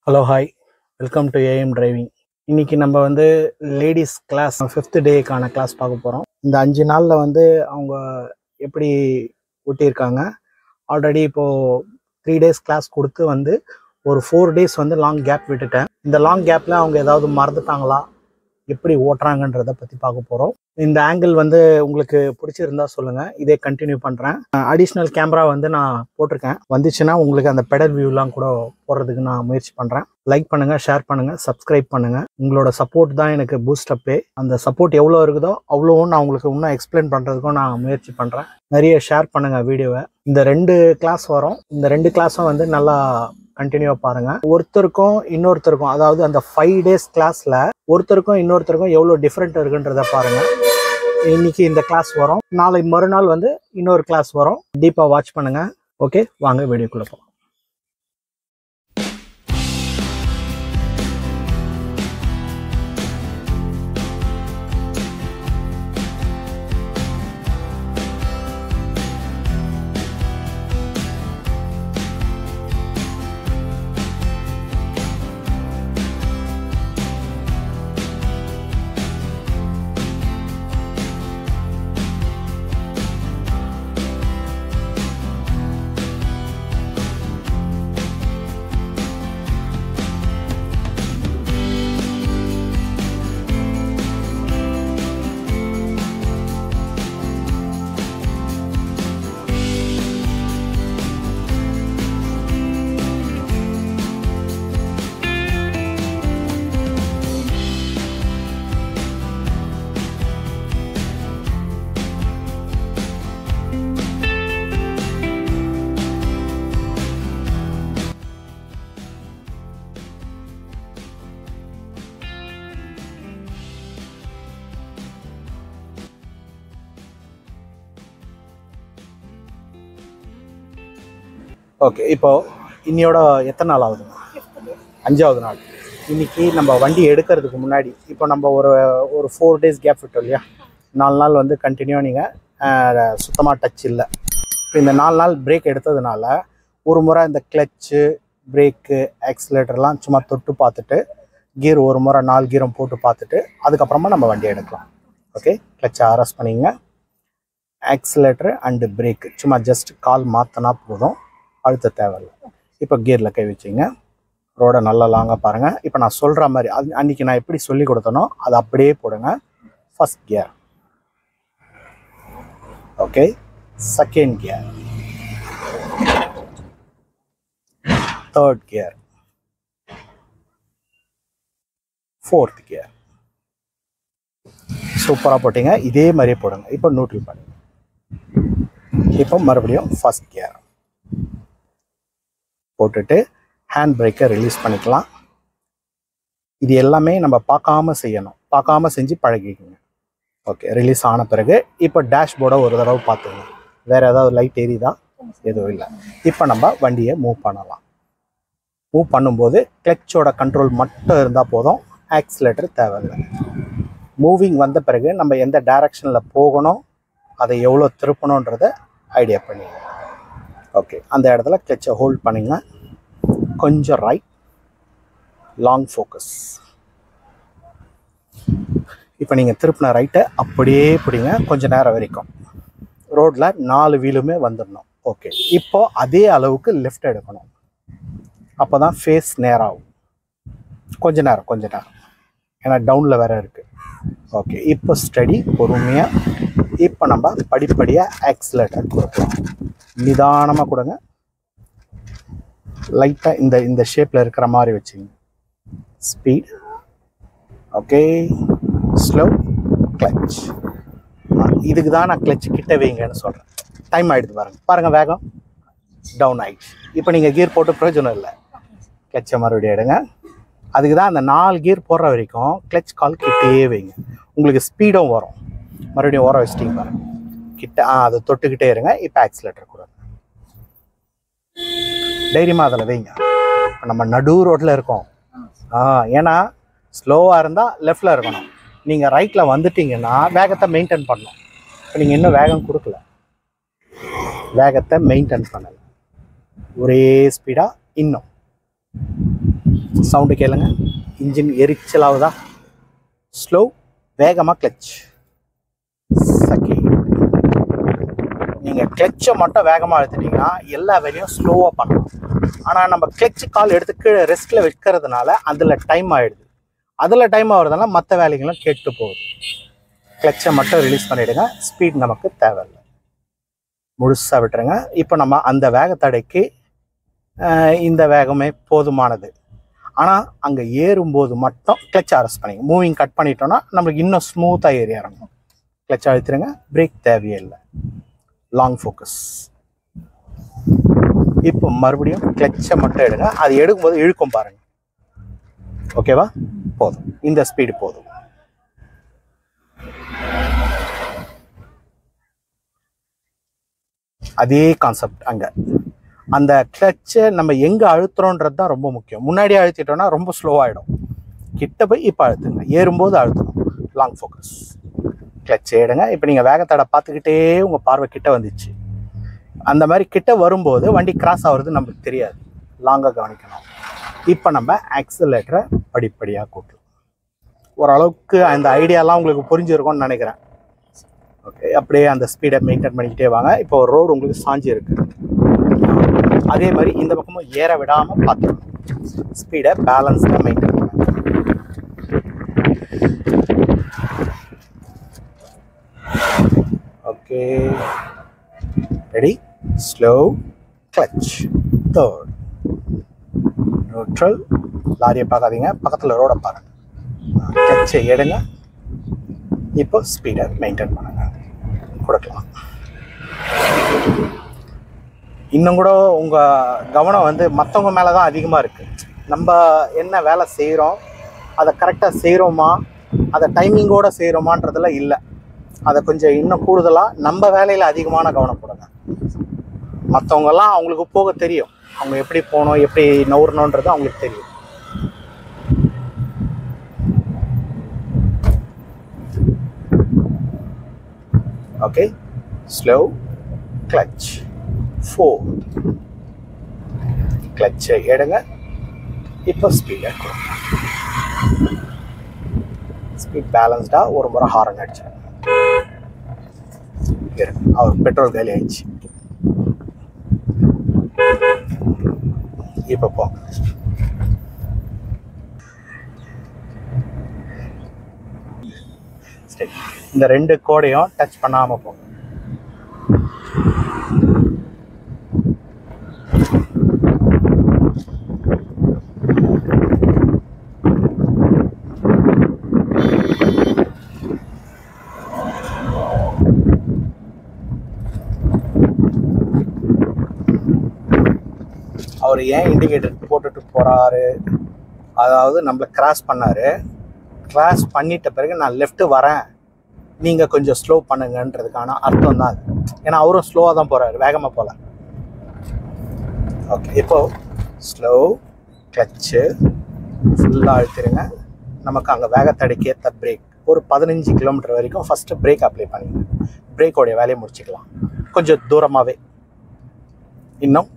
Hello hi, welcome to A M driving. இன்னைக்கு நம்ம வந்து லேடிஸ் கிளாஸ் 5th டேக்கான கிளாஸ் பார்க்க போகிறோம். இந்த 5 நாளில் வந்து அவங்க எப்படி ஒட்டியிருக்காங்க. ஆல்ரெடி இப்போது 3 days கிளாஸ் கொடுத்து வந்து ஒரு 4 days வந்து லாங் கேப் விட்டுட்டேன். இந்த லாங் கேப்பில் அவங்க ஏதாவது மறந்துட்டாங்களா, எப்படி ஓட்டுறாங்கன்றதை பற்றி பார்க்க போகிறோம். இந்த ஆங்கிள் வந்து உங்களுக்கு பிடிச்சிருந்தா சொல்லுங்கள், இதே கண்டினியூ பண்ணுறேன். அடிஷ்னல் கேமரா வந்து நான் போட்டிருக்கேன், வந்துச்சுன்னா உங்களுக்கு அந்த பெடல் வியூலாம் கூட போடுறதுக்கு நான் முயற்சி பண்ணுறேன். லைக் பண்ணுங்கள், ஷேர் பண்ணுங்கள், சப்ஸ்கிரைப் பண்ணுங்கள். உங்களோட சப்போர்ட் தான் எனக்கு பூஸ்டப்பே. அந்த சப்போர்ட் எவ்வளோ இருக்குதோ அவ்வளோவும் நான் உங்களுக்கு இன்னும் எக்ஸ்பிளைன் பண்ணுறதுக்கும் நான் முயற்சி பண்ணுறேன். நிறைய ஷேர் பண்ணுங்கள் வீடியோவை. இந்த 2 கிளாஸ் வரும், இந்த 2 கிளாஸும் வந்து நல்லா கண்டினியூவாக பாருங்கள். ஒருத்தருக்கும் இன்னொருத்தருக்கும், அதாவது அந்த 5 days கிளாஸில் ஒருத்தருக்கும் இன்னொருத்தருக்கும் எவ்வளோ டிஃப்ரெண்ட் இருக்குன்றத பாருங்கள். இன்னைக்கு இந்த கிளாஸ் வரும், நாளை மறுநாள் வந்து இன்னொரு கிளாஸ் வரும். டீப்பாக வாட்ச் பண்ணுங்கள். ஓகே, வாங்க வீடியோக்குள்ளே போகலாம். ஓகே, இப்போ இன்னையோட எத்தனை நாள் ஆகுதுங்க? 5வது நாள். இன்னைக்கு நம்ம வண்டி எடுக்கிறதுக்கு முன்னாடி இப்போ நம்ம ஒரு 4 days கேப் விட்டோம் இல்லையா, 4 நாள் வந்து கண்டினியூ நீங்கள் சுத்தமாக டச் இல்லை. இப்போ இந்த 4 நாள் பிரேக் எடுத்ததுனால ஒரு முறை இந்த கிளச்சு, பிரேக்கு, ஆக்சிலேட்டர்லாம் சும்மா தொட்டு பார்த்துட்டு, கீர் ஒரு முறை 4 கீரும் போட்டு பார்த்துட்டு அதுக்கப்புறமா நம்ம வண்டி எடுக்கலாம். ஓகே, கிளச்சை அரெஸ்ட் பண்ணிங்க, ஆக்சிலேட்டரு அண்டு பிரேக்கு சும்மா ஜஸ்ட் கால் மாற்றினா போதும், அழுத்த தேவையில்லை. இப்போ கியரில் கை வச்சிங்க, ரோடை நல்லா லாங்காக பாருங்கள். இப்போ நான் சொல்கிற மாதிரி அன்றைக்கி நான் எப்படி சொல்லி கொடுத்தனோ அதை அப்படியே போடுங்க. First gear, okay, second gear, third gear, fourth gear. சூப்பராக போட்டிங்க, இதே மாதிரியே போடுங்க. இப்போ நியூட்ரல் பண்ணுங்க. இப்போ மறுபடியும் ஃபர்ஸ்ட் கியர் போட்டுட்டு ஹேண்ட் பிரேக்கை ரிலீஸ் பண்ணிக்கலாம். இது எல்லாமே நம்ம பார்க்காம செய்யணும், பார்க்காம செஞ்சு பழகிக்கோங்க. ஓகே, ரிலீஸ் ஆன பிறகு இப்போ டேஷ்போர்டை ஒரு தடவை பார்த்துங்க, வேறு ஏதாவது லைட் எரியுதா? எதுவும் இல்லை. இப்போ நம்ம வண்டியை மூவ் பண்ணலாம். மூவ் பண்ணும்போது கிளச்சோட கண்ட்ரோல் மட்டும் இருந்தால் போதும், ஆக்சிலேட்டர் தேவையில்லை. மூவிங் வந்த பிறகு நம்ம எந்த டைரக்ஷனில் போகணும், அதை எவ்வளோ திருப்பணுன்றதை ஐடியா பண்ணிங்க. ஓகே, அந்த இடத்துல கிளச்சை ஹோல்ட் பண்ணிங்க, கொஞ்சம் ரைட், லாங் ஃபோக்கஸ். இப்போ நீங்கள் திருப்பின ரைட்டை அப்படியே பிடிங்க கொஞ்சம் நேரம் வரைக்கும். ரோட்டில் 4 வீலுமே வந்துடணும். ஓகே, இப்போ அதே அளவுக்கு லெஃப்ட் எடுக்கணும், அப்போ தான் ஃபேஸ் நேராகும். கொஞ்ச நேரம் ஏன்னா டவுனில் வேறு இருக்குது. ஓகே, இப்போ ஸ்டடி, பொறுமையாக. இப்போ நம்ம படிப்படியாக ஆக்சிலேட்டர் கொடுக்கலாம். நிதானமாக கொடுங்க, லைட்டாக இந்த ஷேப்பில் இருக்கிற மாதிரி வச்சுங்க. Speed, okay, slow, clutch. இதுக்கு தான் நான் கிளச் கிட்ட வைங்கன்னு சொல்கிறேன். டைம் ஆகிடுது பாருங்கள், வேகம் டவுன் ஆகிடுச்சு. இப்போ நீங்கள் கீர் போட்டு பிரயோஜனம் இல்லை, கிளச்சை மறுபடியும் எடுங்க. அதுக்கு தான் அந்த 4 கீர் போடுற வரைக்கும் கிளச் கால் கிட்டே வைங்க, உங்களுக்கு ஸ்பீடும் வரும். மறுபடியும் ஓர வச்சிட்டிங்க பாருங்க, கிட்ட அதை தொட்டுக்கிட்டே இருங்க. இப்போ ஆக்சிலேட்டர் கொடுங்க, தைரியமாக அதில் வைங்க. இப்போ நம்ம நடு ரோட்டில் இருக்கோம், ஏன்னா ஸ்லோவாக இருந்தால் லெஃப்டில் இருக்கணும். நீங்கள் ரைட்டில் வந்துட்டிங்கன்னா வேகத்தை மெயின்டைன் பண்ணணும். இப்போ நீங்கள் இன்னும் வேகம் கொடுக்கல, வேகத்தை மெயின்டைன் பண்ணலை, ஒரே ஸ்பீடாக இன்னும் சவுண்டு கேளுங்க. இன்ஜின் எரிச்சலாகுதா? ஸ்லோ, வேகமாக கிளச். செகண்ட், நீங்கள் கிளச்சை மட்டும் வேகமாக அழுத்திட்டீங்கன்னா எல்லா வேலையும் ஸ்லோவாக பண்ணலாம். ஆனால் நம்ம கிளச்சு கால் எடுத்து கீழே ரெஸ்ட்டில் வைக்கிறதுனால அதில் டைம் ஆகிடுது. அதில் டைம் ஆகிறதுனால மற்ற வேலைகளும் கெட்டு போகுது. கிளச்சை மட்டும் ரிலீஸ் பண்ணிவிடுங்க. ஸ்பீட் நமக்கு தேவையில்லை, முழுசாக விட்டுருங்க. இப்போ நம்ம அந்த வேகத்தடைக்கு இந்த வேகமே போதுமானது. ஆனால் அங்கே ஏறும்போது மட்டும் கிளச் அரெஸ்ட் பண்ணிங்க. மூவிங் கட் பண்ணிட்டோன்னா நம்மளுக்கு இன்னும் ஸ்மூத்தாக ஏறி இறங்கும். கிளச் அழுத்திடுங்க. பிரேக் தேவையே இல்லை. Long focus. இப்போ மறுபடியும் கிளச்சை மட்டும் எடுங்க. அது எடுக்கும்போது இழுக்கும் பாருங்க. ஓகேவா? போதும், இந்த ஸ்பீடு போதும். அதே கான்செப்ட். அங்கே அந்த கிளச்சை நம்ம எங்கே அழுத்துறோன்றது தான் ரொம்ப முக்கியம். முன்னாடியே அழுத்திட்டோம்னா ரொம்ப ஸ்லோவாகிடும். கிட்ட போய் இப்போ அழுத்துங்க. ஏறும்போது அழுத்தணும். Long focus. கிளச்சை எடுங்க. இப்போ நீங்கள் வேகத்தடை பார்த்துக்கிட்டே உங்கள் பார்வை கிட்ட வந்துச்சு. அந்த மாதிரி கிட்ட வரும்போது வண்டி கிராஸ் ஆகுறது நம்மளுக்கு தெரியாது. லாங்காக கவனிக்கணும். இப்போ நம்ம ஆக்சிலரேட்டரை படிப்படியாக கூட்டலாம். ஓரளவுக்கு அந்த ஐடியாலாம் உங்களுக்கு புரிஞ்சிருக்கும்னு நினைக்கிறேன். ஓகே, அப்படியே அந்த ஸ்பீடை மெயின்டைன் பண்ணிக்கிட்டே வாங்க. இப்போ ஒரு ரோடு உங்களுக்கு சாஞ்சி இருக்குது. அதே மாதிரி இந்த பக்கமும் ஏற விடாமல் பார்த்துக்கணும். ஸ்பீடை பேலன்ஸ்டாக மெயின்டைன் பண்ணுங்க. Okay, ready? Slow, clutch. Third, neutral. லாரியை பார்க்காதீங்க, பக்கத்தில் ரோடை பாருங்க. கிளச்சை எடுங்க. இப்போ ஸ்பீடை மெயின்டைன் பண்ணுங்க. கொடுக்கலாம். இன்னும் கூட உங்கள் கவனம் வந்து மற்றவங்க மேலே தான் அதிகமாக இருக்குது. நம்ம என்ன வேலை செய்கிறோம், அதை கரெக்டாக செய்கிறோமா, அதை டைமிங்கோடு செய்கிறோமான்றதுல இல்லை. அதை கொஞ்சம் இன்னும் கூடுதலாக நம்ம வேலையில் அதிகமான கவனம் கொடுங்க. மற்றவங்கெல்லாம் அவங்களுக்கு போக தெரியும். அவங்க எப்படி போகணும், எப்படி நவுறணுன்றது அவங்களுக்கு தெரியும். Okay, slow, clutch. 4, கிளச்சை எடுங்க. இப்போ ஸ்பீடை கொடுங்க. ஸ்பீட் பேலன்ஸ்டாக ஒரு முறை ஹாரன் அடிச்சிடுங்க. அவர் பெட்ரோல் காலி ஆயிடுச்சு. இப்போ போங்க. சரி, இந்த 2 கோடையும் டச் பண்ணாமல் போங்க. அவர் ஏன் இண்டிகேட்டர் போட்டுட்டு போகிறாரு, அதாவது நம்மளை கிராஸ் பண்ணார். கிராஸ் பண்ணிட்ட பிறகு நான் லெஃப்ட்டு வரேன், நீங்கள் கொஞ்சம் ஸ்லோ பண்ணுங்கன்றதுக்கான அர்த்தம் தான் அது. ஏன்னா அவரும் ஸ்லோவாக தான் போகிறாரு, வேகமாக போகல. ஓகே, இப்போது ஸ்லோ, கிளச்சு ஃபுல்லாக அழுத்திடுங்க. நமக்கு அங்கே வேகத்தடைக்கு ஏற்ற பிரேக் ஒரு 15 கிலோமீட்டர் வரைக்கும் ஃபஸ்ட்டு பிரேக் அப்ளை பண்ணிங்க. பிரேக்கோடைய வேலையை முடிச்சுக்கலாம். கொஞ்சம் தூரமாகவே. இன்னும்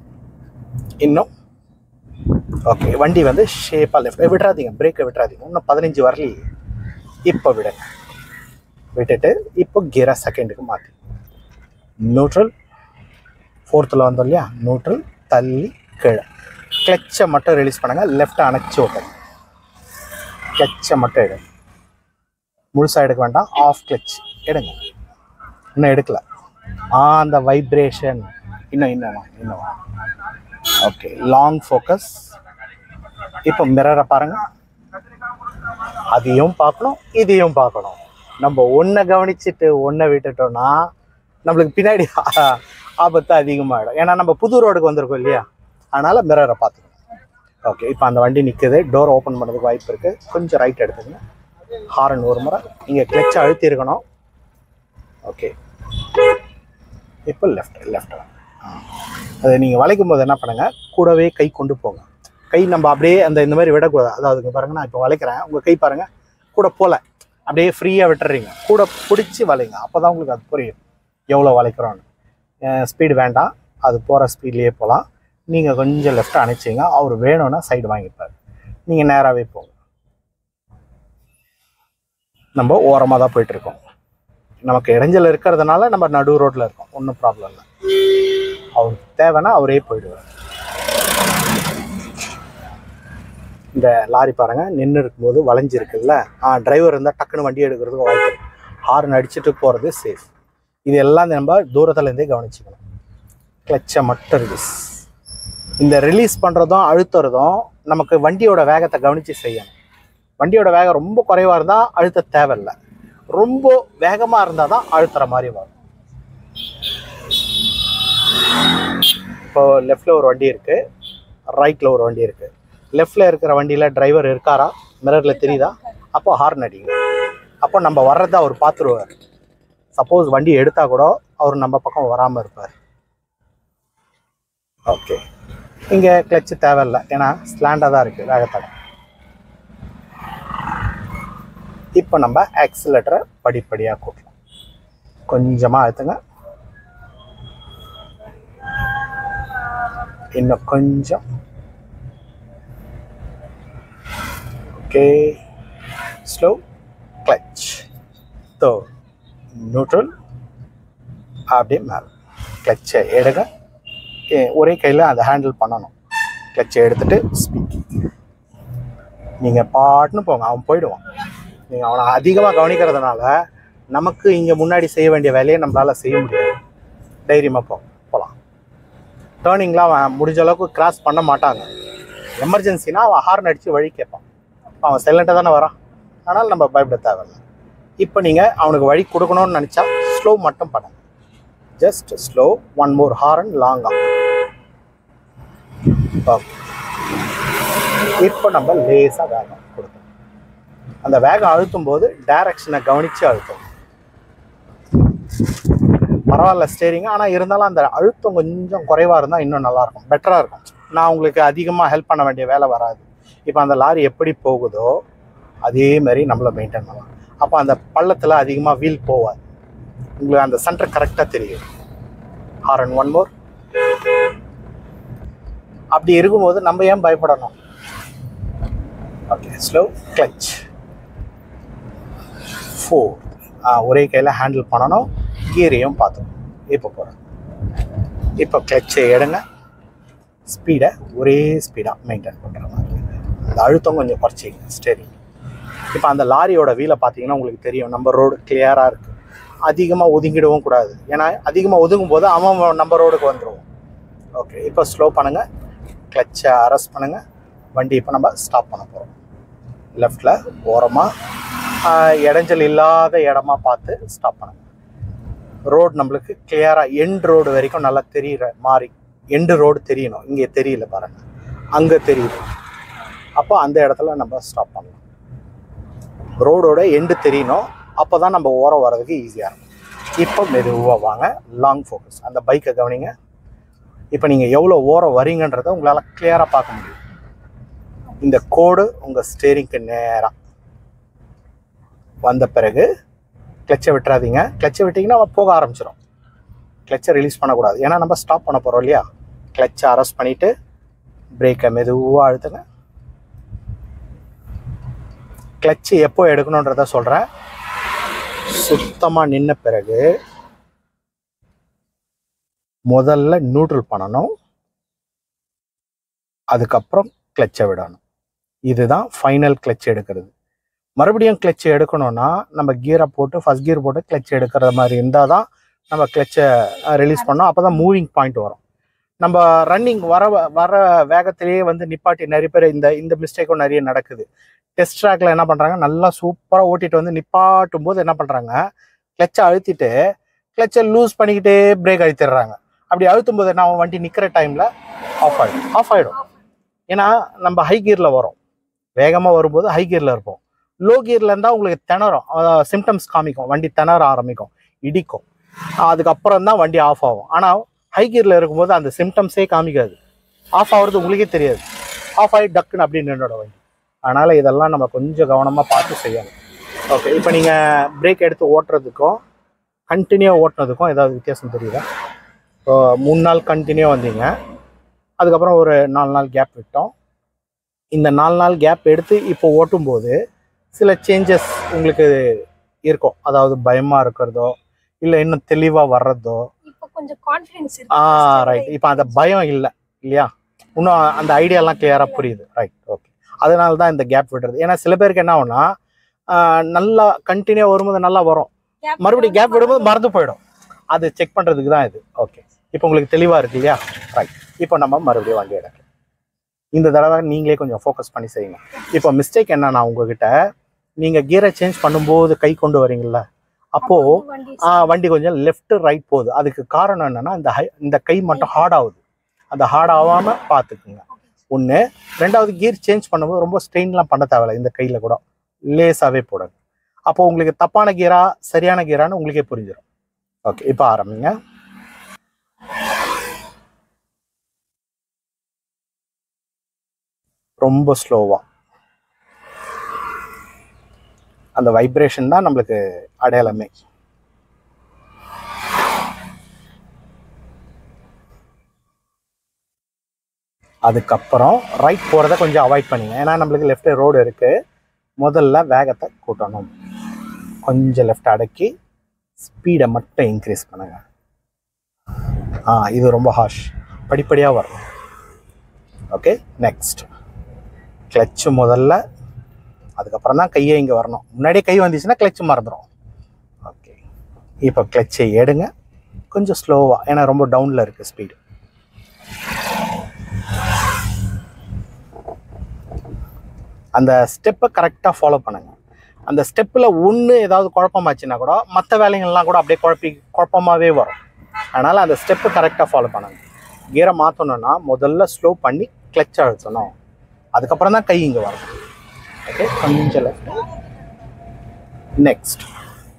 ஓகே, வண்டி வந்து ஷேப்பாக லெஃப்ட் விட்டுறாதீங்க. பிரேக்கை விட்டுறாதீங்க. இன்னும் 15 வரலி. இப்போ விடுங்க. விட்டுட்டு இப்போ கியரை செகண்டுக்கு மாற்றி நியூட்ரல். 4th வந்தோம் இல்லையா, நியூட்ரல். தள்ளி கீழே. கிளச்சை மட்டும் ரிலீஸ் பண்ணுங்கள். லெஃப்ட்டை அணைச்சி விட்டுங்க. கிளச்சை மட்டும் எடுங்க. முழுசாக எடுக்க வேண்டாம். ஆஃப் கிளச் எடுங்க. இன்னும் எடுக்கல. அந்த வைப்ரேஷன் இன்னும் ஓகே, லாங் ஃபோக்கஸ். இப்போ மிரரை பாருங்கள். அதையும் பார்க்கணும், இதையும் பார்க்கணும். நம்ம ஒன்றை கவனிச்சுட்டு ஒன்றை விட்டுட்டோம்னா நம்மளுக்கு பின்னாடி ஆபத்து அதிகமாகிடும். ஏன்னா நம்ம புது ரோடுக்கு வந்திருக்கோம் இல்லையா, அதனால் மிரரை பார்த்துக்கணும். ஓகே, இப்போ அந்த வண்டி நிற்குது. டோர் ஓப்பன் பண்ணுறதுக்கு வாய்ப்பு இருக்குது. கொஞ்சம் ரைட் எடுத்துக்கங்க. ஹாரன் ஒரு முறை. இங்கே கிளச்சை அழுத்தி இருக்கணும். ஓகே, இப்போ லெஃப்ட். அதை நீங்கள் வளைக்கும் போது என்ன பண்ணுங்கள், கூடவே கை கொண்டு போங்க. கை நம்ம அப்படியே இந்த மாதிரி விடக்கூடாது. அதாவது பாருங்கள், நான் இப்போ வளைக்கிறேன், உங்கள் கை பாருங்கள் கூட போகல, அப்படியே ஃப்ரீயாக விட்டுறீங்க. கூட பிடிச்சி வளைங்க. அப்போ தான் உங்களுக்கு அது புரியும் எவ்வளோ வளைக்கிறோன்னு. ஸ்பீடு வேண்டாம், அது போகிற ஸ்பீட்லேயே போகலாம். நீங்கள் கொஞ்சம் லெஃப்ட் அணைச்சிங்க. அவர் வேணும்னா சைடு வாங்கிப்பார். நீங்கள் நேராகவே போங்க. நம்ம ஓரமாக தான் போயிட்டுருக்கோம். நமக்கு இடைஞ்சல் இருக்கிறதுனால நம்ம நடு ரோட்டில் இருக்கோம், ஒன்றும் ப்ராப்ளம் இல்லை. அவருக்கு தேவைன்னா அவரே போயிடுவார். இந்த லாரி பாருங்கள் நின்று இருக்கும்போது வளைஞ்சிருக்குல்ல, டிரைவர் இருந்தால் டக்குன்னு வண்டி எடுக்கிறதுக்கு வாய்ப்பு. ஹார்ன் அடிச்சுட்டு போகிறது சேஃப். இது எல்லாம் நம்ம தூரத்துலேருந்தே கவனிச்சுக்கணும். கிளச்சை மட்டும் ரிலீஸ். இந்த ரிலீஸ் பண்ணுறதும் அழுத்துறதும் நமக்கு வண்டியோட வேகத்தை கவனித்து செய்யணும். வண்டியோட வேகம் ரொம்ப குறைவாக இருந்தால் அழுத்த தேவையில்லை, ரொம்ப வேகமாக இருந்தால் தான் அழுத்துற மாதிரி வரும். இப்போ லெஃப்டில் ஒரு வண்டி இருக்குது, ரைட்டில் ஒரு வண்டி இருக்குது. லெஃப்டில் இருக்கிற வண்டியில் டிரைவர் இருக்காரா, மிரரில் தெரியுதா? அப்போ ஹார்ன் அடிங்க. அப்போ நம்ம வர்றதை அவர் பார்த்துருவார். சப்போஸ் வண்டி எடுத்தால் கூட அவர் நம்ம பக்கம் வராமல் இருப்பார். ஓகே, இங்கே கிளச்சு தேவையில்லை, ஏன்னா ஸ்லாண்டாக தான் இருக்குது வேகத்தடை. இப்போ நம்ம ஆக்சிலேட்டரை படிப்படியாக கூட்டலாம். கொஞ்சமாக அழுத்துங்க, இன்னும் கொஞ்சம். Okay, slow clutch, third, neutral, அப்படியே மேலே. கிளச்சை எடுங்க, ஒரே கையில் அதை ஹேண்டில் பண்ணணும். கிளச்சை எடுத்துகிட்டு ஸ்பீட். நீங்கள் பாட்டுன்னு போங்க, அவன் போயிடுவான். நீங்கள் அவனை அதிகமாக கவனிக்கிறதுனால நமக்கு இங்கே முன்னாடி செய்ய வேண்டிய வேலையை நம்மளால் செய்ய முடியாது. தைரியமாக போகலாம். டேர்னிங்லாம் அவன் முடிஞ்ச அளவுக்கு கிராஸ் பண்ண மாட்டாங்க. எமர்ஜென்சினா அவன் ஹார்ன் அடித்து வழி கேட்பான். அவன் சைலண்ட்டாக தானே வரான், ஆனால் நம்ம பயப்பட தேவையில்லை. இப்போ நீங்கள் அவனுக்கு வழி கொடுக்கணும்னு நினச்சா ஸ்லோ மட்டும் பண்ணுங்க. Just slow, one more horn லாங்காக. இப்போ நம்ம லேசாக வேகம் கொடுக்கணும். அந்த வேகம் அழுத்தும் போது டைரக்ஷனை கவனித்து அழுத்தும். பரவாயில்ல ஸ்டேரிங், ஆனால் இருந்தாலும் அந்த அழுத்தம் கொஞ்சம் குறைவாக இருந்தால் இன்னும் நல்லாயிருக்கும், பெட்டராக இருக்கும். நான் உங்களுக்கு அதிகமாக ஹெல்ப் பண்ண வேண்டிய வேலை வராது. இப்போ அந்த லாரி எப்படி போகுதோ அதே மாதிரி நம்மளை மெயின்டைன் பண்ணலாம். அப்போ அந்த பள்ளத்தில் அதிகமாக வீல் போகாது, உங்களுக்கு அந்த சென்டர் கரெக்டாக தெரியும். Horn one more. அப்படி இருக்கும்போது நம்ம ஏன் பயப்படணும்? Okay, slow clutch, 4. ஒரே கையில் ஹேண்டில் பண்ணணும், கீரையும் பார்த்துக்கணும். இப்போ போகிறேன். இப்போ கிளச்சை எடுங்க, ஸ்பீடை ஒரே ஸ்பீடாக மெயின்டைன் பண்ணுற மாதிரி. அந்த அழுத்தம் கொஞ்சம் குறைச்சிங்க ஸ்டேரிங். இப்போ அந்த லாரியோட வீலை பார்த்தீங்கன்னா உங்களுக்கு தெரியும், நம்ம ரோடு கிளியராக இருக்குது. அதிகமாக ஒதுங்கிடவும் கூடாது, ஏன்னா அதிகமாக ஒதுங்கும் போது அவன் நம்ம ரோடுக்கு வந்துடுவோம். ஓகே, இப்போ ஸ்லோ பண்ணுங்கள், கிளச்சை அரெஸ்ட் பண்ணுங்கள். வண்டி இப்போ நம்ம ஸ்டாப் பண்ண போகிறோம். லெஃப்டில் ஓரமாக இடைஞ்சல் இல்லாத இடமா பார்த்து ஸ்டாப் பண்ணுங்கள். ரோடு நம்மளுக்கு கிளியராக எண்ட் ரோடு வரைக்கும் நல்லா தெரிகிற மாதிரி, எண்டு ரோடு தெரியணும். இங்கே தெரியல பாருங்கள், அங்கே தெரியுது. அப்போ அந்த இடத்துல நம்ம ஸ்டாப் பண்ணலாம். ரோடோட எண்டு தெரியணும், அப்போ தான் நம்ம ஓரம் வர்றதுக்கு ஈஸியாக இருக்கும். இப்போ மெதுவாக வாங்க, லாங் ஃபோக்கஸ். அந்த பைக்கை கவனிங்க. இப்போ நீங்கள் எவ்வளோ ஓரம் வரீங்கன்றதை உங்களால் கிளியராக பார்க்க முடியும். இந்த கோடு உங்கள் ஸ்டேரிங்க்கு நேராக வந்த பிறகு கிளச்சை விட்டுறாதீங்க. கிளச்சை விட்டிங்கன்னா போக ஆரம்பிச்சிடும். கிளச்சை ரிலீஸ் பண்ணக்கூடாது, ஏன்னா நம்ம ஸ்டாப் பண்ண போகிறோம் இல்லையா. கிளச்சை அரெஸ்ட் பண்ணிவிட்டு பிரேக்கை மெதுவாக அழுத்துங்க. கிளச்சு எப்போ எடுக்கணுன்றத சொல்கிறேன். சுத்தமாக நின்ன பிறகு முதல்ல நியூட்ரல் பண்ணணும், அதுக்கப்புறம் கிளச்சை விடணும். இதுதான் ஃபைனல் கிளச் எடுக்கிறது. மறுபடியும் கிளச்சை எடுக்கணும்னா நம்ம கீரை போட்டு ஃபஸ்ட் கீர் போட்டு கிளச் எடுக்கிற மாதிரி இருந்தால் தான் நம்ம கிளச்சை ரிலீஸ் பண்ணோம். அப்போ தான் மூவிங் பாயிண்ட் வரும். நம்ம ரன்னிங் வர வேகத்திலேயே வந்து நிப்பாட்டி நிறைய பேர் இந்த மிஸ்டேக்கும் நிறைய நடக்குது. டெஸ்ட் ட்ராக்ல என்ன பண்ணுறாங்க, நல்லா சூப்பராக ஓட்டிட்டு வந்து நிப்பாட்டும் போது என்ன பண்ணுறாங்க, கிளச்சை அழுத்திட்டு கிளச்சை லூஸ் பண்ணிக்கிட்டே பிரேக் அழுத்திடுறாங்க. அப்படி அழுத்தும் போது என்ன, வண்டி நிற்கிற டைமில் ஆஃப் ஆகிடும். ஏன்னா நம்ம ஹை கியரில் வரோம், வேகமாக வரும்போது ஹை கியரில் இருப்போம். லோ கியரில் இருந்தால் உங்களுக்கு திணறும், சிம்டம்ஸ் காமிக்கும், வண்டி திணற ஆரம்பிக்கும், இடிக்கும். அதுக்கப்புறம் தான் வண்டி ஆஃப் ஆகும். ஆனால் ஹை கியரில் இருக்கும்போது அந்த சிம்டம்ஸே காமிக்காது, ஆஃப் ஆகிறது உங்களுக்கே தெரியாது. ஆஃப் ஆகி டக்குன்னு அப்படி நின்றோட வண்டி. அதனால் இதெல்லாம் நம்ம கொஞ்சம் கவனமாக பார்த்து செய்யணும். ஓகே, இப்போ நீங்கள் பிரேக் எடுத்து ஓட்டுறதுக்கும் கண்டினியூவாக ஓட்டுறதுக்கும் ஏதாவது வித்தியாசம் தெரியுதா? இப்போ 3 நாள் கண்டினியூவாக வந்தீங்க, அதுக்கப்புறம் ஒரு 4 நாள் கேப் விட்டோம், இந்த 4 நாள் கேப் எடுத்து இப்போ ஓட்டும்போது சில சேஞ்சஸ் உங்களுக்கு இருக்கும். அதாவது பயமாக இருக்கிறதோ இல்லை இன்னும் தெளிவாக வர்றதோ. இப்போ கொஞ்சம் கான்ஃபிடன்ஸ் இருக்கு. ரைட். இப்போ அந்த பயம் இல்லை இல்லையா? இன்னும் அந்த ஐடியாலாம் கிளியராக புரியுது. Right, okay. அதனால தான் இந்த கேப் விடுறது. ஏன்னா சில பேருக்கு என்ன ஆகும்னா நல்லா கண்டினியூவாக வரும்போது நல்லா வரும், மறுபடியும் கேப் விடும்போது மறந்து போயிடும். அது செக் பண்ணுறதுக்கு தான் இது. ஓகே, இப்போ உங்களுக்கு தெளிவாக இருக்கு இல்லையா? ரைட். இப்போ நம்ம மறுபடியும் வண்டி எடுக்கலாம். இந்த தடவை நீங்களே கொஞ்சம் ஃபோக்கஸ் பண்ணி செய்யுங்க. இப்போ மிஸ்டேக் என்னன்னா, உங்ககிட்ட நீங்கள் கியரை சேஞ்ச் பண்ணும்போது கை கொண்டு வரீங்கள, அப்போது வண்டி கொஞ்சம் லெஃப்ட் ரைட் போகுது. அதுக்கு காரணம் என்னென்னா இந்த கை மட்டும் ஹார்ட் ஆகுது. அந்த ஹார்ட் ஆகாமல் பார்த்துக்குங்க. ஒன்று. ரெண்டாவது, கியர் சேஞ்ச் பண்ணும்போது ரொம்ப ஸ்ட்ரெயின்லாம் பண்ண தேவையில்லை. இந்த கையில் கூட லேஸாகவே போடுங்க. அப்போது உங்களுக்கு தப்பான கியரா சரியான கியரான்னு உங்களுக்கே புரிஞ்சிடும். ஓகே, இப்போ ஆரம்பிங்க. ரொம்ப ஸ்லோவாக. அந்த வைப்ரேஷன் தான் நம்மளுக்கு அடையாளமே. அதுக்கப்புறம் ரைட் போகிறத கொஞ்சம் அவாய்ட் பண்ணுங்க. ஏன்னா நம்மளுக்கு லெஃப்ட் ரோடு இருக்குது. முதல்ல வேகத்தை கூட்டணும். கொஞ்சம் லெஃப்ட் அடக்கி ஸ்பீடை மட்டும் இன்க்ரீஸ் பண்ணுங்க. இது ரொம்ப ஹாஷ். படிப்படியாக வரும். ஓகே, நெக்ஸ்ட் கிளச்சு முதல்ல, அதுக்கப்புறம் தான் கையை இங்கே வரணும். முன்னாடியே கை வந்துச்சுன்னா கிளச்சு மறந்துடும். ஓகே, இப்போ கிளச்சை எடுங்க கொஞ்சம் ஸ்லோவாக, ஏன்னா ரொம்ப டவுனில் இருக்குது ஸ்பீடு. அந்த ஸ்டெப்பை கரெக்டாக ஃபாலோ பண்ணுங்க. அந்த ஸ்டெப்பில் ஒன்று ஏதாவது குழப்பமாச்சுன்னா கூட மற்ற வேலைகள்லாம் கூட அப்படியே குழப்பமாகவே வரும். அதனால் அந்த ஸ்டெப்பை கரெக்டாக ஃபாலோ பண்ணுங்க. கியரை மாற்றணுன்னா முதல்ல ஸ்லோ பண்ணி கிளச் அழுத்தணும். அதுக்கப்புறம் தான் கை இங்கே வரும். ஓகே, கொஞ்சம் லெஃப்ட். நெக்ஸ்ட்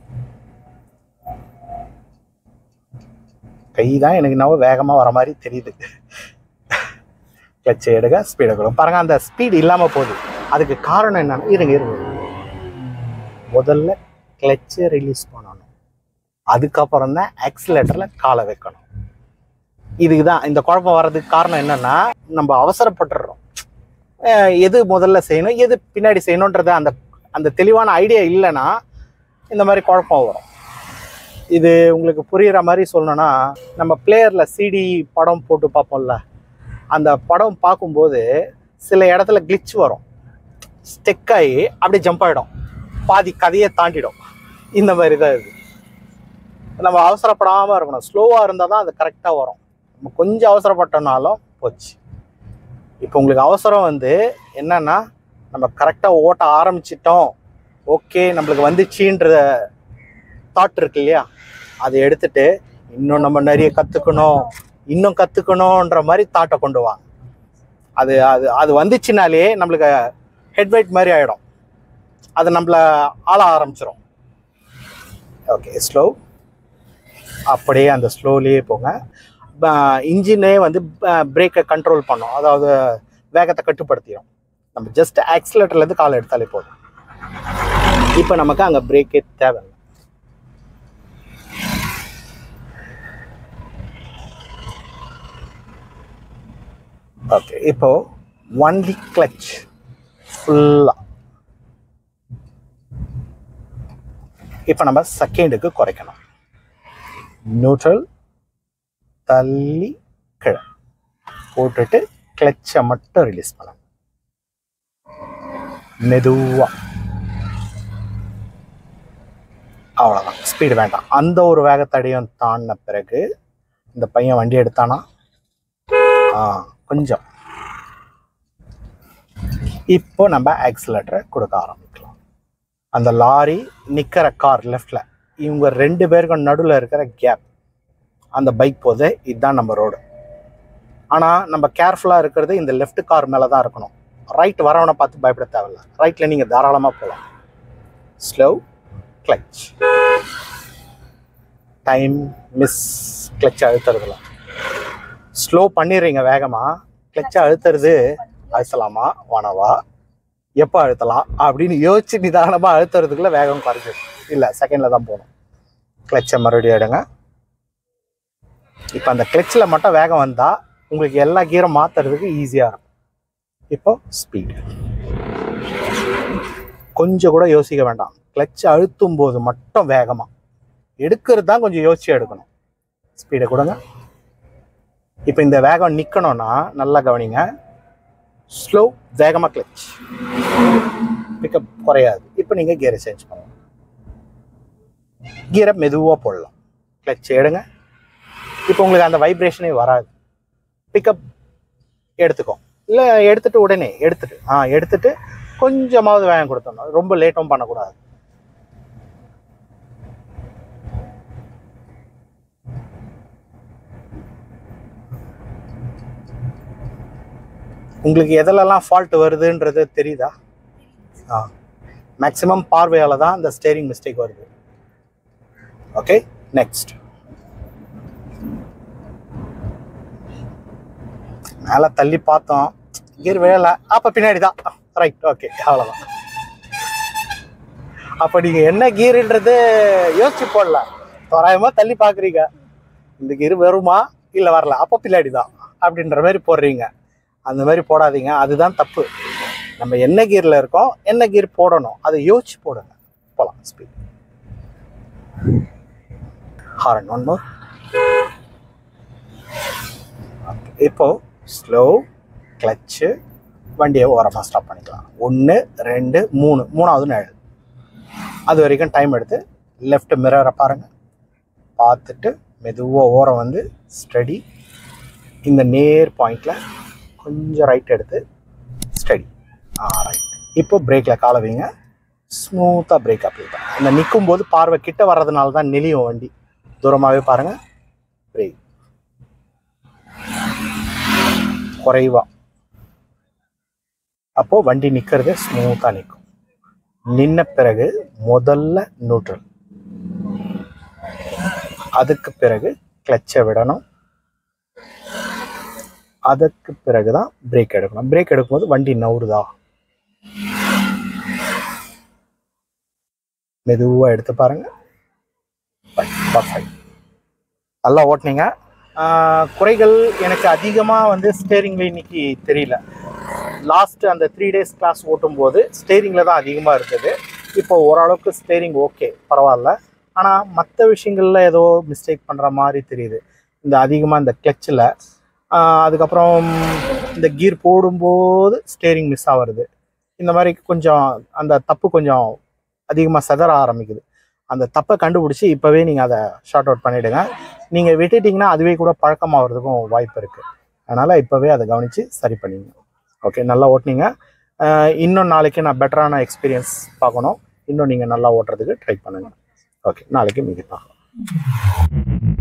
கை தான் எனக்கு இன்னும் வேகமாக வர மாதிரி தெரியுது. கிளச்சை எடுக்க ஸ்பீடை கொடுக்கும். பாருங்கள், அந்த ஸ்பீடு இல்லாமல் போகுது. அதுக்கு காரணம் என்னன்னா, இருங்க முதல்ல கிளச்சை ரிலீஸ் பண்ணணும். அதுக்கப்புறம் தான் ஆக்சிலேட்டரில் காலை வைக்கணும். இதுக்கு தான் இந்த குழப்பம் வர்றதுக்கு காரணம் என்னென்னா, நம்ம அவசரப்பட்டுடுறோம். எது முதல்ல செய்யணும் எது பின்னாடி செய்யணுன்றது அந்த தெளிவான ஐடியா இல்லைன்னா இந்த மாதிரி குழப்பம் வரும். இது உங்களுக்கு புரிகிற மாதிரி சொல்லணும்னா, நம்ம பிளேயரில் சிடி படம் போட்டு பார்ப்போம்ல, அந்த படம் பார்க்கும்போது சில இடத்துல கிளிச் வரும். ஸ்டெக் ஆகி அப்படியே ஜம்ப் ஆகிடும், பாதி கதையை தாண்டிடும். இந்த மாதிரி தான் இது. நம்ம அவசரப்படாமல் இருக்கணும். ஸ்லோவாக இருந்தால் தான் அது கரெக்டாக வரும். நம்ம கொஞ்சம் அவசரப்பட்டோம்னாலும் போச்சு. இப்போ உங்களுக்கு அவசரம் என்னன்னா, நம்ம கரெக்டாக ஓட்ட ஆரம்பிச்சிட்டோம், ஓகே நம்மளுக்கு வந்துச்சுன்ற தாட் இருக்கு இல்லையா, அதை எடுத்துட்டு இன்னும் நம்ம நிறைய கற்றுக்கணுன்ற மாதிரி தாட்டை கொண்டு வாங்க. அது அது அது வந்துச்சுனாலே நம்மளுக்கு ஹெட்வைட் மாதிரி ஆகிடும். அது நம்மளை ஆள ஆரம்பிச்சிடும். Okay, slow. அப்படியே அந்த ஸ்லோலியே போங்க. இன்ஜினே பிரேக்கை கண்ட்ரோல் பண்ணும், அதாவது வேகத்தை கட்டுப்படுத்திடும். நம்ம ஜஸ்ட் ஆக்சிலேட்டர்லேருந்து காலை எடுத்தாலே போதும். இப்போ நமக்கு அங்கே பிரேக்கே தேவையில்லை. ஓகே, இப்போ ஒன்லி கிளச் ஃபுல்லாக. இப்போ நம்ம செகண்டுக்கு குறைக்கணும். நியூட்ரல் தள்ளி கீழே போட்டுட்டு கிளச்சை மட்டும் ரிலீஸ் பண்ணணும் மெதுவாக. அவ்வளோதான், ஸ்பீடு வேண்டாம். அந்த ஒரு வேகத்தடையும் தாண்டின பிறகு இந்த பையன் வண்டி எடுத்தானா கொஞ்சம். இப்போ நம்ம ஆக்சிலேட்டரை கொடுக்க ஆரம்பிக்கலாம். அந்த லாரி நிற்கிற கார் லெஃப்டில், இவங்க 2 பேருக்கும் நடுவில் இருக்கிற கேப், அந்த பைக் போது இதுதான் நம்ம ரோடு. ஆனால் நம்ம கேர்ஃபுல்லாக இருக்கிறது இந்த லெஃப்ட் கார் மேலே தான் இருக்கணும். ரைட் வரவனை பார்த்து பயப்பட தேவையில்லை. ரைட்டில் நீங்கள் தாராளமாக போகலாம். Slow clutch, time miss. கிளச்சை அழுத்துறதுல ஸ்லோ பண்ணிடுறீங்க வேகமாக. கிளச்சை அழுத்தலாமா வேணவா, எப்போ அழுத்தலாம் அப்படின்னு யோசிச்சு நிதானமாக அழுத்துறதுக்குள்ள வேகம் குறைஞ்சிடும். இல்லை, செகண்டில் தான் போகணும். கிளச்சை மறுபடியும் எடுங்க. இப்போ அந்த கிளச்சில் மட்டும் வேகம் வந்தால் உங்களுக்கு எல்லா கியரும் மாற்றுறதுக்கு ஈஸியாக இருக்கும். இப்போ ஸ்பீடு. கொஞ்சம் கூட யோசிக்க வேண்டாம். கிளட்ச் அழுத்தும் போது மட்டும் வேகமாக எடுக்கிறது தான் கொஞ்சம் யோசிச்சு எடுக்கணும். ஸ்பீடை கொடுங்க. இப்போ இந்த வேகம் நிற்கணும்னா நல்லா கவனிங்க. ஸ்லோ, வேகமாக கிளட்ச், பிக்கப் குறையாது. இப்போ நீங்கள் கியரை சேஞ்ச் பண்ணலாம். கியரை மெதுவாக போடலாம். கிளட்ச் எடுங்க. இப்போ உங்களுக்கு அந்த வைப்ரேஷனே வராது. பிக்கப் எடுத்துக்கோ, இல்லை எடுத்துட்டு உடனே எடுத்துட்டு கொஞ்சமாவது வேகம் கொடுத்தோம். ரொம்ப லேட்டும் பண்ணக்கூடாது. உங்களுக்கு எதிலெல்லாம் ஃபால்ட் வருதுன்றது தெரியுதா? மேக்ஸிமம் பார்வையால் தான் இந்த ஸ்டேரிங் மிஸ்டேக் வருது. Okay, next. மேலே தள்ளி பார்த்தோம், கியர் விழலை, அப்போ பின்னாடி தான். ரைட், ஓகே, அவ்வளோதான். அப்போ நீங்கள் என்ன கியருன்றது யோசிச்சு போடல, தோராயமாக தள்ளி பார்க்குறீங்க. இந்த கியர் வருமா இல்லை வரல, அப்போ பின்னாடி தான் அப்படின்ற மாதிரி போடுறீங்க. அந்த மாதிரி போடாதீங்க, அதுதான் தப்பு. நம்ம என்ன கியரில் இருக்கோம், என்ன கியர் போடணும், அதை யோசிச்சு போடுங்க. போகலாம். ஸ்பீட். Horn one more. இப்போ ஸ்லோ, கிளச்சு, வண்டியை ஓரமாக ஸ்டாப் பண்ணிக்கலாம். 1 2 3, மூணாவது நிழல். அது வரைக்கும் டைம் எடுத்து லெஃப்ட் மிரரை பாருங்கள். பார்த்துட்டு மெதுவாக ஓரம் வந்து ஸ்டடி. இந்த நேர் பாயிண்டில் கொஞ்சம் ரைட் எடுத்து ஸ்டடி. ரைட். இப்போ பிரேக்கில் காலை வைங்க. ஸ்மூத்தாக பிரேக் அப்ளை பண்ணுங்க. இந்த நிற்கும் போது பார்வை கிட்ட வர்றதுனால தான் நெளியும் வண்டி. தூரமாகவே பாருங்கள். பிரேக் குறைவா. அப்போது வண்டி நிற்கிறது ஸ்மூத்தாக நிற்கும். நின்ன பிறகு முதல்ல நியூட்ரல், அதுக்கு பிறகு கிளச்சை விடணும், அதுக்கு பிறகு தான் பிரேக் எடுக்கணும். பிரேக் எடுக்கும்போது வண்டி நவுறுதா, மெதுவாக எடுத்து பாருங்க. பர்ஃபெக்ட். நல்லா ஓட்டினீங்க. குறைகள் எனக்கு அதிகமாக வந்து ஸ்டேரிங்கில் இன்னைக்கு தெரியல. லாஸ்ட் அந்த 3 days கிளாஸ் ஓட்டும்போது ஸ்டேரிங்கில் தான் அதிகமாக இருந்தது. இப்போ ஓரளவுக்கு ஸ்டேரிங் ஓகே, பரவாயில்ல. ஆனால் மற்ற விஷயங்களில் ஏதோ மிஸ்டேக் பண்ணுற மாதிரி தெரியுது. இந்த அதிகமாக இந்த கிளச்சில், அதுக்கப்புறம் இந்த கீர் போடும்போது ஸ்டேரிங் மிஸ் ஆகிறது. இந்த மாதிரி கொஞ்சம் அந்த தப்பு கொஞ்சம் அதிகமாக செதற ஆரம்பிக்குது. அந்த தப்பை கண்டுபிடிச்சி இப்போவே நீங்கள் அதை ஷார்ட் அவுட் பண்ணிவிடுங்க. நீங்கள் விட்டுட்டிங்கன்னா அதுவே கூட பழக்கமாகிறதுக்கும் வாய்ப்பு இருக்குது. அதனால் இப்போவே அதை கவனித்து சரி பண்ணிங்க. ஓகே, நல்லா ஓட்டினீங்க. இன்னும் நாளைக்கு நான் பெட்டரான எக்ஸ்பீரியன்ஸ் பார்க்கணும். இன்னும் நீங்கள் நல்லா ஓட்டுறதுக்கு ட்ரை பண்ணுங்கள். ஓகே, நாளைக்கு மீதி பார்க்கலாம்.